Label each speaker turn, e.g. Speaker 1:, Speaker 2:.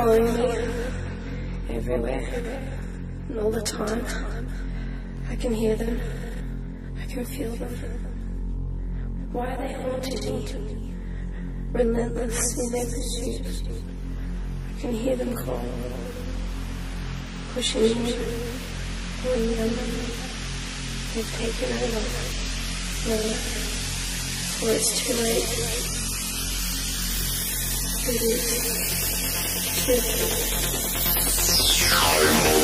Speaker 1: following me everywhere and all the time. I can hear them. I can feel them. Why are they haunting me? Relentless in their pursuit. I can hear them call, pushing me, pulling them. They've taken over. No, or it's too late. It is too late.